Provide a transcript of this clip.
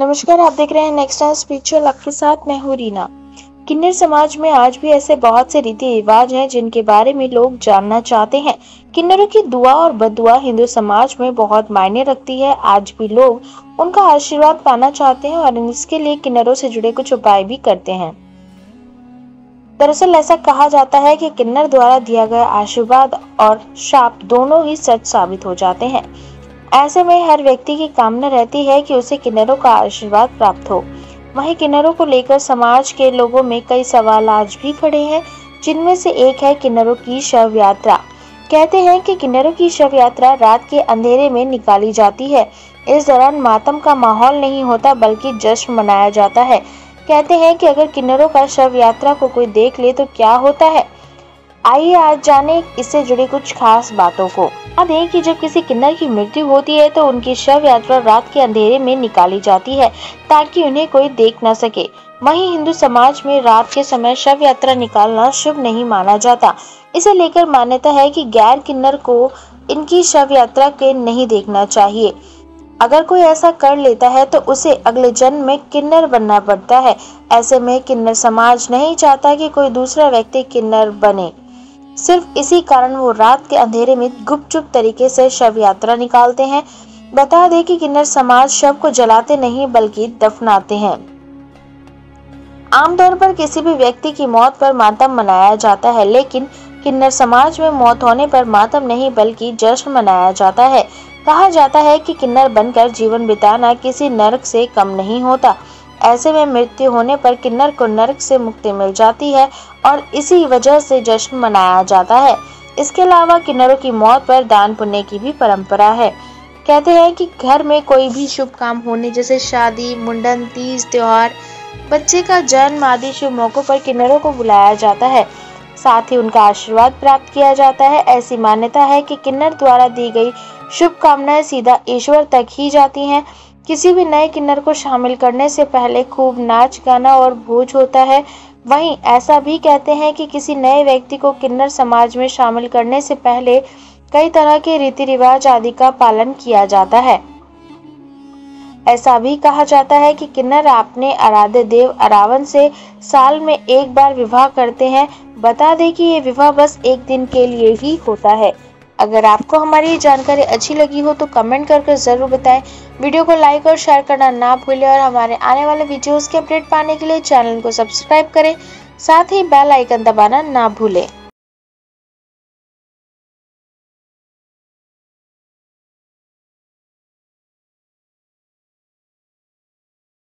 नमस्कार, आप देख रहे हैं नेक्स्ट स्पिरिचुअल। आपके साथ मैं हूँ रीना। किन्नर समाज में आज भी ऐसे बहुत से रीति रिवाज हैं जिनके बारे में लोग जानना चाहते हैं। किन्नरों की दुआ और बददुआ हिंदू समाज में बहुत मायने रखती है। आज भी लोग उनका आशीर्वाद पाना चाहते हैं और इसके लिए किन्नरों से जुड़े कुछ उपाय भी करते हैं। दरअसल ऐसा कहा जाता है कि किन्नर द्वारा दिया गया आशीर्वाद और श्राप दोनों ही सच साबित हो जाते हैं। ऐसे में हर व्यक्ति की कामना रहती है कि उसे किन्नरों का आशीर्वाद प्राप्त हो। वहीं किन्नरों को लेकर समाज के लोगों में कई सवाल आज भी खड़े हैं, जिनमें से एक है किन्नरों की शव यात्रा। कहते हैं कि किन्नरों की शव यात्रा रात के अंधेरे में निकाली जाती है। इस दौरान मातम का माहौल नहीं होता बल्कि जश्न मनाया जाता है। कहते हैं कि अगर किन्नरों का शव यात्रा को कोई देख ले तो क्या होता है। आइए आज जाने इससे जुड़ी कुछ खास बातों को। याद है कि जब किसी किन्नर की मृत्यु होती है तो उनकी शव यात्रा रात के अंधेरे में निकाली जाती है ताकि उन्हें कोई देख न सके। वहीं हिंदू समाज में रात के समय शव यात्रा निकालना शुभ नहीं माना जाता। इसे लेकर मान्यता है कि गैर किन्नर को इनकी शव यात्रा के नहीं देखना चाहिए। अगर कोई ऐसा कर लेता है तो उसे अगले जन्म में किन्नर बनना पड़ता है। ऐसे में किन्नर समाज नहीं चाहता कि कोई दूसरा व्यक्ति किन्नर बने। सिर्फ इसी कारण वो रात के अंधेरे में गुपचुप तरीके से शव यात्रा निकालते हैं। बता दें कि किन्नर समाज शव को जलाते नहीं बल्कि दफनाते हैं। आमतौर पर किसी भी व्यक्ति की मौत पर मातम मनाया जाता है, लेकिन किन्नर समाज में मौत होने पर मातम नहीं बल्कि जश्न मनाया जाता है। कहा जाता है कि किन्नर बनकर जीवन बिताना किसी नरक से कम नहीं होता। ऐसे में मृत्यु होने पर किन्नर को नरक से मुक्ति मिल जाती है और इसी वजह से जश्न मनाया जाता है। इसके अलावा किन्नरों की मौत पर दान पुण्य की भी परंपरा है। कहते हैं कि घर में कोई भी शुभ काम होने जैसे शादी, मुंडन, तीज, त्योहार, बच्चे का जन्म आदि शुभ मौकों पर किन्नरों को बुलाया जाता है। साथ ही उनका आशीर्वाद प्राप्त किया जाता है। ऐसी मान्यता है कि किन्नर द्वारा दी गई शुभकामनाएं सीधा ईश्वर तक ही जाती हैं। किसी भी नए किन्नर को शामिल करने से पहले खूब नाच गाना और भोज होता है। वहीं ऐसा भी कहते हैं कि किसी नए व्यक्ति को किन्नर समाज में शामिल करने से पहले कई तरह के रीति रिवाज आदि का पालन किया जाता है। ऐसा भी कहा जाता है कि किन्नर अपने आराध्य देव अरावन से साल में एक बार विवाह करते हैं। बता दें कि ये विवाह बस एक दिन के लिए ही होता है। अगर आपको हमारी ये जानकारी अच्छी लगी हो तो कमेंट करके जरूर बताएं। वीडियो को लाइक और शेयर करना ना भूलें और हमारे आने वाले वीडियोस के अपडेट पाने के लिए चैनल को सब्सक्राइब करें। साथ ही बेल आइकन दबाना ना भूलें।